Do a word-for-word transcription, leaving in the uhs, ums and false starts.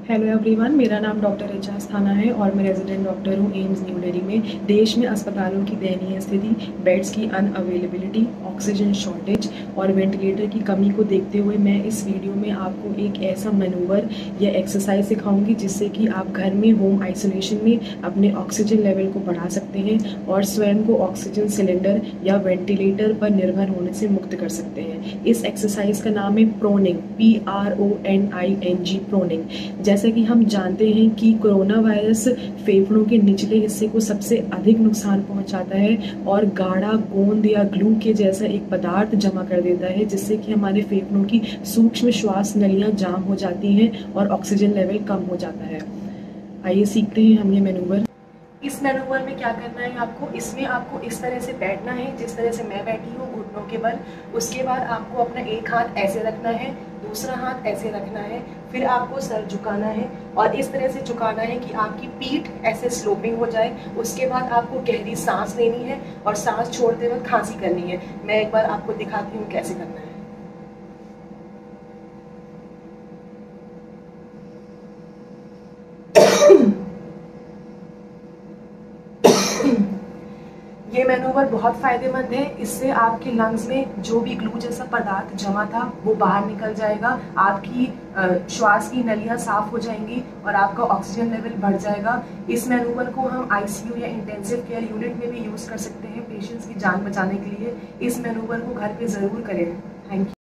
Hello everyone, मेरा नाम doctor H आस्थाना है और मैं रेजिडेंट डॉक्टर हूँ एम्स न्यू दिल्ली में। देश में अस्पतालों की दयनीय स्थिति, बेड्स की अनअवेलेबिलिटी, ऑक्सीजन शॉर्टेज और वेंटिलेटर की कमी को देखते हुए मैं इस वीडियो में आपको एक ऐसा मैनूवर या एक्सरसाइज सिखाऊंगी जिससे कि आप घर में होम आइसोलेशन में अपने ऑक्सीजन लेवल को बढ़ा सकते हैं और स्वयं को ऑक्सीजन सिलेंडर या वेंटिलेटर पर निर्भर होने से मुक्त कर सकते हैं। इस एक्सरसाइज का नाम है proning, P R O N I N G, proning. जैसे कि हम जानते हैं कि कोरोना वायरस फेफड़ों के निचले हिस्से को सबसे अधिक नुकसान पहुंचाता है और गाढ़ा गोंद या ग्लू के जैसा एक पदार्थ जमा कर देता है, जिससे कि हमारे फेफड़ों की सूक्ष्म श्वास नलियां जाम हो जाती हैं और ऑक्सीजन लेवल कम हो जाता है। आइए सीखते हैं हम ये मैनूवर। इस मैनूवर में क्या करना है आपको, इसमें आपको इस तरह से बैठना है जिस तरह से मैं बैठी हूँ, घुटनों के बल। उसके बाद आपको अपना एक हाथ ऐसे रखना है, दूसरा हाथ ऐसे रखना है, फिर आपको सर झुकाना है और इस तरह से झुकाना है कि आपकी पीठ ऐसे स्लोपिंग हो जाए। उसके बाद आपको गहरी सांस लेनी है और सांस छोड़ते वक्त खांसी करनी है। मैं एक बार आपको दिखाती हूँ कैसे करना है। ये मैनूवर बहुत फायदेमंद है। इससे आपके लंग्स में जो भी ग्लू जैसा पदार्थ जमा था वो बाहर निकल जाएगा, आपकी श्वास की नलियां साफ हो जाएंगी और आपका ऑक्सीजन लेवल बढ़ जाएगा। इस मैनूवर को हम आईसीयू या इंटेंसिव केयर यूनिट में भी यूज कर सकते हैं पेशेंट्स की जान बचाने के लिए। इस मैनूवर को घर पे जरूर करें। Thank you.